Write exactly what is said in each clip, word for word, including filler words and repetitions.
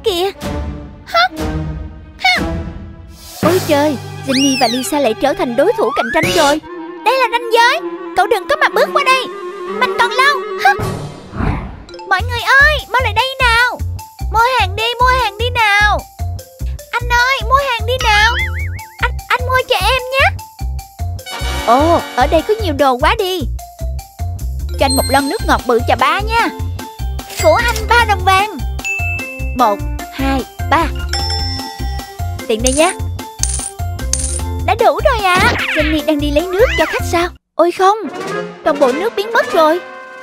kìa. Hả? Hả? Ôi trời, Jenny và Lisa lại trở thành đối thủ cạnh tranh rồi. Đây là ranh giới, cậu đừng có mà bước qua đây, mình còn lâu. Hả? Mọi người ơi, mau lại đây nào. Mua hàng đi, mua hàng đi nào. Anh ơi, mua hàng đi nào. Anh, anh mua cho em nhé. Ồ, ở đây có nhiều đồ quá đi. Cho anh một lon nước ngọt bự chà ba nha. Của anh ba đồng vàng. Một, hai, ba. Tiền đây nhé. Đã đủ rồi ạ. À. Jenny đang đi lấy nước cho khách sao? Ôi không, toàn bộ nước biến mất rồi.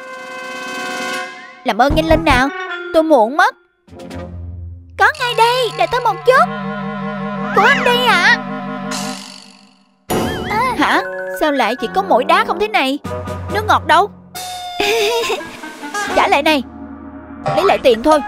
Làm ơn nhanh lên nào, tôi muộn mất. Có ngay đây, đợi tôi một chút. Của anh đây ạ. À. À. Hả? Sao lại chỉ có mỗi đá không thế này? Nước ngọt đâu? Trả lại này. Lấy lại tiền thôi.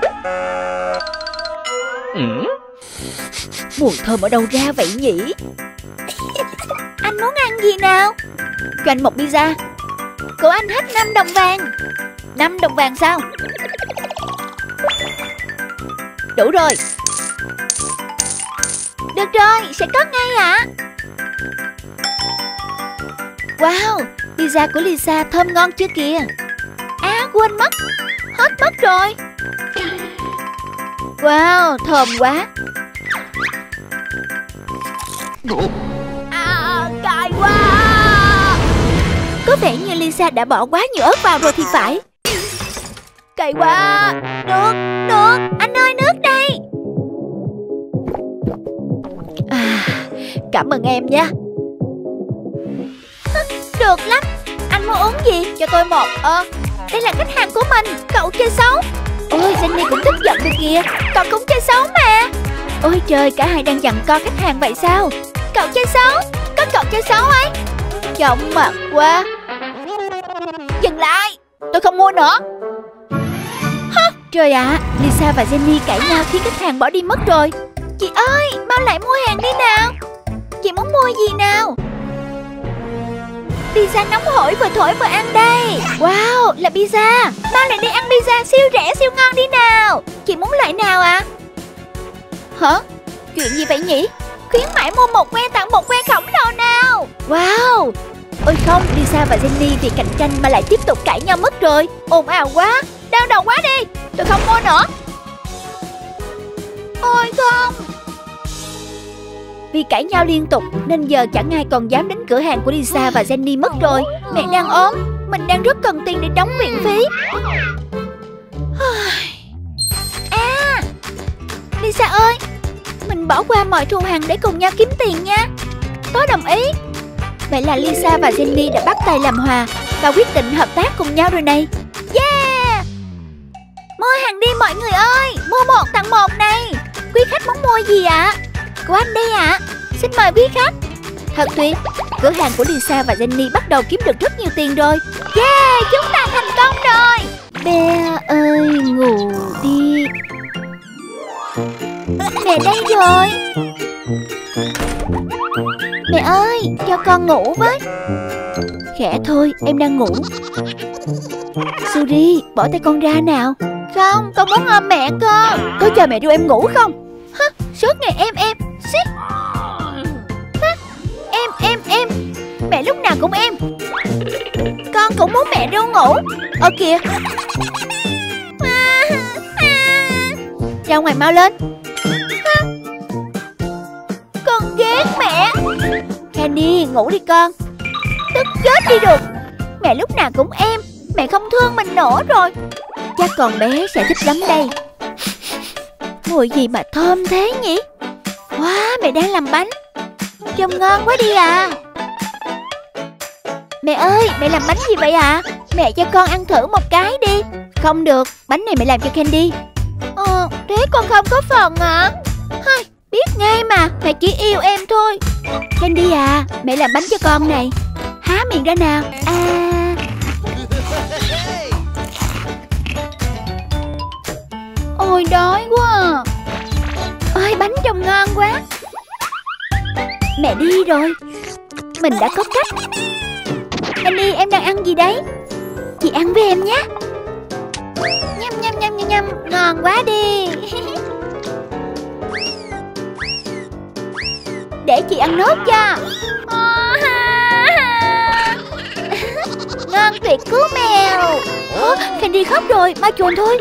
Ừ. Mùi thơm ở đâu ra vậy nhỉ? Anh muốn ăn gì nào? Cho anh một pizza. Của anh hết năm đồng vàng. Năm đồng vàng sao? Đủ rồi. Được rồi, sẽ có ngay ạ. À. Wow, pizza của Lisa thơm ngon chưa kìa. À, quên mất. Hết mất rồi. Wow, thơm quá. À, cay quá. Có vẻ như Lisa đã bỏ quá nhiều ớt vào rồi thì phải. Cay quá. Nước, nước. Anh ơi, nước đây. À, cảm ơn em nha. Được lắm. Anh muốn uống gì? Cho tôi một. Ờ, đây là khách hàng của mình. Cậu chơi xấu. Ôi, Jenny cũng tức giận rồi kìa. Cậu cũng chơi xấu mà. Ôi trời, cả hai đang giằng co khách hàng vậy sao? Cậu chơi xấu. Có cậu chơi xấu ấy. Chóng mặt quá. Dừng lại. Tôi không mua nữa. Hả? Trời ạ, à, Lisa và Jenny cãi nhau khi khách hàng bỏ đi mất rồi. Chị ơi, mau lại mua hàng đi nào. Chị muốn mua gì nào? Pizza nóng hổi vừa thổi vừa ăn đây. Wow, là pizza. Mau lại đi ăn pizza siêu rẻ siêu ngon đi nào. Chị muốn loại nào ạ? À? Hả? Chuyện gì vậy nhỉ? Khuyến mãi mua một que tặng một que khổng lồ nào. Wow. Ôi không, Lisa và Jenny vì cạnh tranh mà lại tiếp tục cãi nhau mất rồi. Ồn ào quá, đau đầu quá đi. Tôi không mua nữa. Ôi không. Vì cãi nhau liên tục nên giờ chẳng ai còn dám đến cửa hàng của Lisa và Jenny mất rồi. Mẹ đang ốm, mình đang rất cần tiền để đóng viện phí. À, Lisa ơi, mình bỏ qua mọi thù hằn để cùng nhau kiếm tiền nha. Tôi đồng ý. Vậy là Lisa và Jenny đã bắt tay làm hòa và quyết định hợp tác cùng nhau rồi này. Yeah. Mua hàng đi mọi người ơi. Mua một tặng một này. Quý khách muốn mua gì ạ? À? Của anh đây ạ. À. Xin mời quý khách. Thật tuyệt. Cửa hàng của Lisa và Jenny bắt đầu kiếm được rất nhiều tiền rồi. Yeah, chúng ta thành công rồi. Bé ơi ngủ đi. Mẹ đây rồi. Mẹ ơi, cho con ngủ với. Khẽ thôi, em đang ngủ. Suri, bỏ tay con ra nào. Không, con muốn ôm mẹ con. Có chờ mẹ ru em ngủ không? Hả, suốt ngày em em Xích. Hả? Em em em Mẹ lúc nào cũng em. Con cũng muốn mẹ ru ngủ. Ờ kìa. À, à. Ra ngoài mau lên. Hả? Con ghét mẹ. Candy, ngủ đi con. Tức chết đi được. Mẹ lúc nào cũng em. Mẹ không thương mình nữa rồi. Chắc con bé sẽ thích lắm đây. Mùi gì mà thơm thế nhỉ? Wow, mẹ đang làm bánh. Trông ngon quá đi à. Mẹ ơi, mẹ làm bánh gì vậy ạ? À? Mẹ cho con ăn thử một cái đi. Không được, bánh này mẹ làm cho Candy. Ờ, thế con không có phần ạ. À? Biết ngay mà, mẹ chỉ yêu em thôi. Candy à, mẹ làm bánh cho con này. Há miệng ra nào. À. Ôi đói quá à. Ôi bánh trông ngon quá. Mẹ đi rồi. Mình đã có cách. Candy, em đang ăn gì đấy? Chị ăn với em nhé. Nhâm nhâm nhâm nhâm nhâm. Ngon quá đi. để chị ăn nốt cho. Ngon tuyệt, cứu mèo. Ủa, Candy khóc rồi, mau chuồn thôi.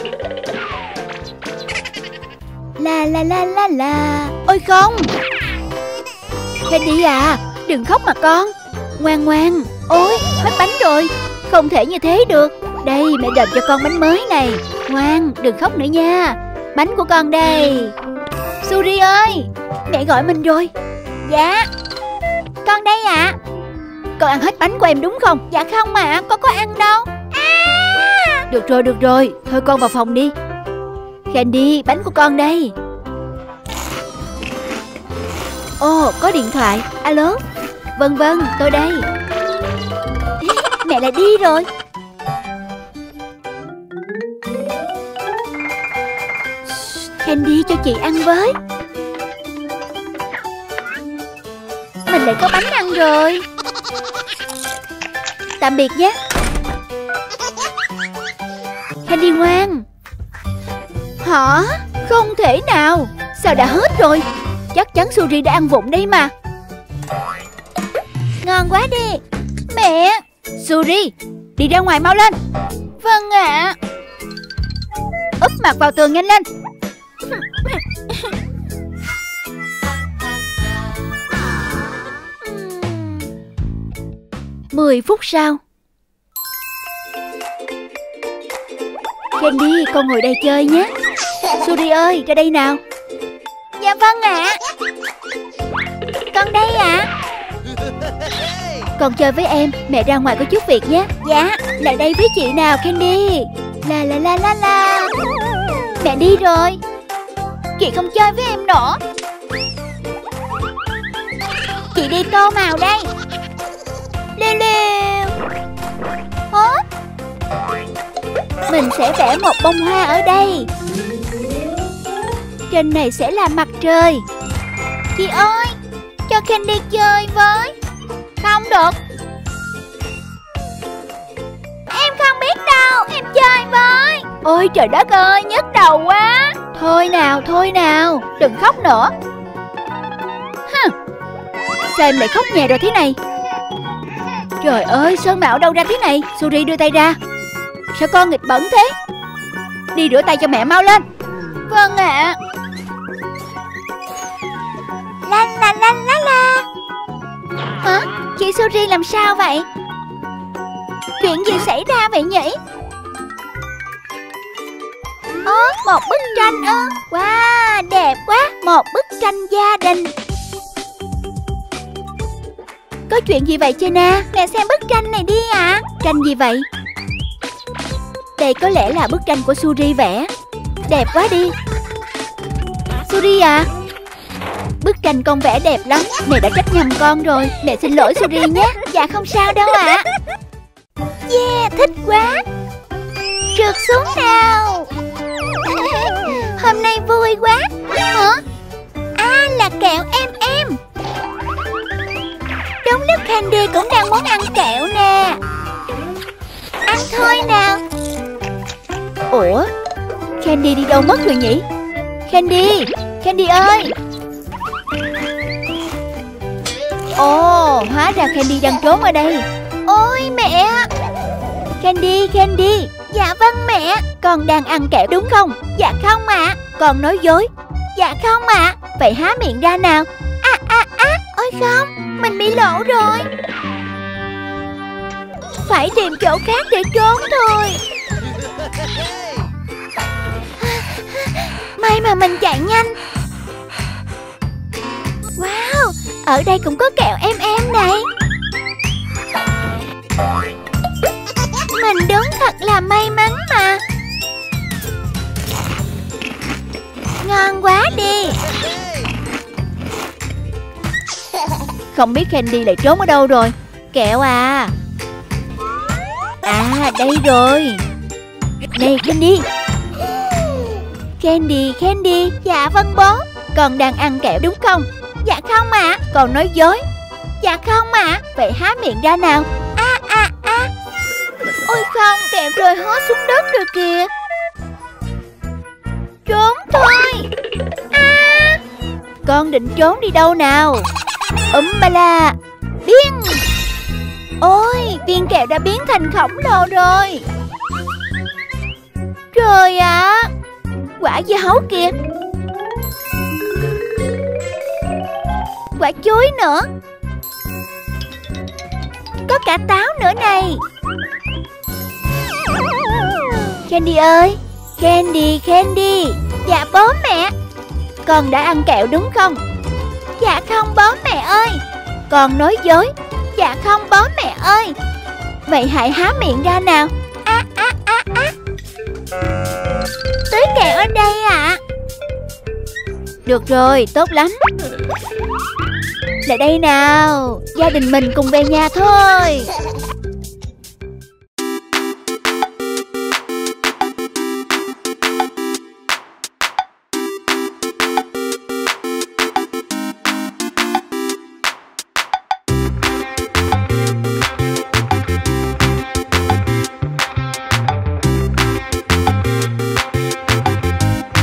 La la la la la. Ôi không, Candy à, đừng khóc mà con. Ngoan ngoan. Ôi, hết bánh rồi. Không thể như thế được. Đây, mẹ đập cho con bánh mới này. Ngoan, đừng khóc nữa nha. Bánh của con đây. Suri ơi, mẹ gọi mình rồi. Dạ, con đây ạ. À. Con ăn hết bánh của em đúng không? Dạ không mà, con có ăn đâu. À. Được rồi, được rồi. Thôi con vào phòng đi. Candy, bánh của con đây. Ồ, có điện thoại. Alo. Vâng vâng, tôi đây. Mẹ lại đi rồi. Candy, cho chị ăn với. Mình lại có bánh ăn rồi. Tạm biệt nhé. Candy ngoan. Hả? Không thể nào. Sao đã hết rồi? Chắc chắn Suri đã ăn vụng đây mà. Ngon quá đi. Mẹ. Suri, đi ra ngoài mau lên. Vâng ạ. Úp mặt vào tường nhanh lên. Mười phút sau. Candy, con ngồi đây chơi nhé. Suri ơi, ra đây nào. Dạ vâng ạ. Con đây ạ. Con chơi với em, mẹ ra ngoài có chút việc nhé. Dạ, lại đây với chị nào Candy. La la la la la. Mẹ đi rồi. Chị không chơi với em nữa. Chị đi tô màu đây. Lêu lêu. Hả? Mình sẽ vẽ một bông hoa ở đây. Trên này sẽ là mặt trời. Chị ơi, cho Candy chơi với. Không được. Em không biết đâu, em chơi với. Ôi trời đất ơi, nhức đầu quá. Thôi nào, thôi nào, đừng khóc nữa. Hừ. Sao em lại khóc nhè rồi thế này? Trời ơi, sơn mạo đâu ra thế này? Suri đưa tay ra. Sao con nghịch bẩn thế? Đi rửa tay cho mẹ mau lên. Vâng ạ. À. La la la la la. Hả? Chị Suri làm sao vậy? Chuyện gì xảy ra vậy nhỉ? Ơ, một bức tranh ư? Wow, đẹp quá. Một bức tranh gia đình. Có chuyện gì vậy Chena? Mẹ xem bức tranh này đi ạ. À. Tranh gì vậy? Đây có lẽ là bức tranh của Suri vẽ. Đẹp quá đi. Suri à, bức tranh con vẽ đẹp lắm. Mẹ đã trách nhầm con rồi. Mẹ xin lỗi Suri nhé. Dạ không sao đâu ạ. À. Yeah, thích quá. Trượt xuống nào. Hôm nay vui quá. Hả? À, là kẹo em em. Đúng lúc Candy cũng đang muốn ăn kẹo nè. Ăn thôi nào. Ủa, Candy đi đâu mất rồi nhỉ? Candy, Candy ơi. Ồ, hóa ra Candy đang trốn ở đây. Ôi mẹ. Candy, Candy. Dạ vâng mẹ. Con đang ăn kẹo đúng không? Dạ không ạ. À. Con nói dối. Dạ không ạ. À. Vậy há miệng ra nào. À à à. Ôi không, mình bị lỗ rồi. Phải tìm chỗ khác để trốn thôi. May mà mình chạy nhanh. Wow, ở đây cũng có kẹo em em này. Mình đúng thật là may mắn mà. Ngon quá đi. Không biết Candy lại trốn ở đâu rồi. Kẹo à. À, đây rồi. Này Candy. Candy, Candy. Dạ vâng bố. Con đang ăn kẹo đúng không? Dạ không ạ. À. Con nói dối. Dạ không ạ. À. Vậy há miệng ra nào. À à à. Ôi không, kẹo rơi hết xuống đất rồi kìa. Trốn thôi. À. Con định trốn đi đâu nào? Úm ba la. Biến. Ôi, viên kẹo đã biến thành khổng lồ rồi. Trời ạ, à, quả dưa hấu kìa. Quả chuối nữa. Có cả táo nữa này. Candy ơi, Candy, Candy. Dạ bố mẹ. Con đã ăn kẹo đúng không? Dạ không bố mẹ ơi. Con nói dối. Dạ không bố mẹ ơi. Vậy hãy há miệng ra nào. Á á á á. Túi kẹo ở đây ạ. À. Được rồi, tốt lắm. Lại đây nào. Gia đình mình cùng về nhà thôi.